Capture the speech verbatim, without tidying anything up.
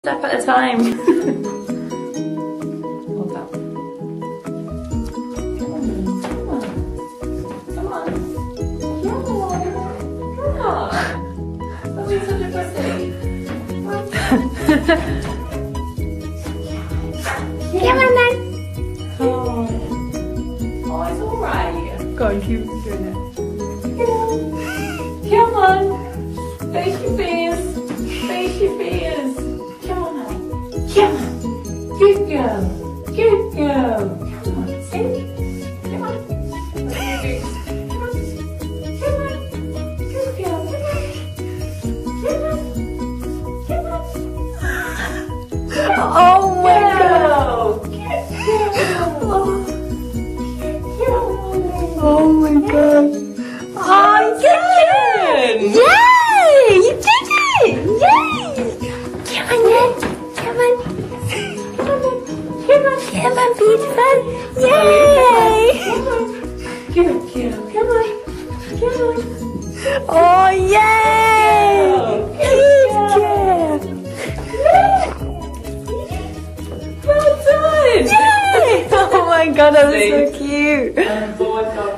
Step at a time. Hold up. Come on. Come on. Come on. Come on. Don't be such a pussy. Come on then. Oh. Oh, it's alright. Go on, keep doing it. Come on. Face your fears. Face your fears. Come on, honey. Come on. Good girl. Good girl. Come on, see? Come on. Come on. Come on. Good girl. Come on. Come on. Come on. Oh my god. Good girl. Oh my god. Oh, Good. yay! You did it! Yay! Come on then. Come on. Come on. Come on. Come on, beautiful. Yay! Good girl. Come on. Come on. Oh, yay! Good girl. Well done. Yay! Oh my god, that was See? so cute. And boy,